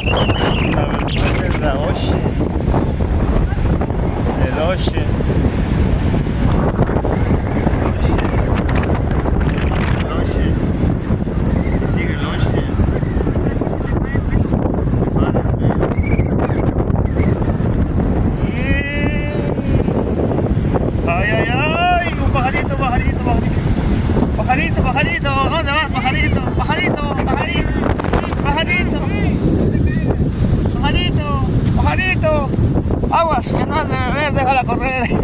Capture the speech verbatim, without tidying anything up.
La verdad es la Oche. El Oche. El Oche. Sigue el Oche. ¿Crees que se te puede el pelo? Se te para el pelo. Ay, ay, ay. Un pajarito, pajarito, pajarito. Pajarito, pajarito. ¿Dónde vas, pajarito? Pajarito, pajarito. Pajarito. Pajarito, pajarito. Aguas, que no has de beber, déjala correr.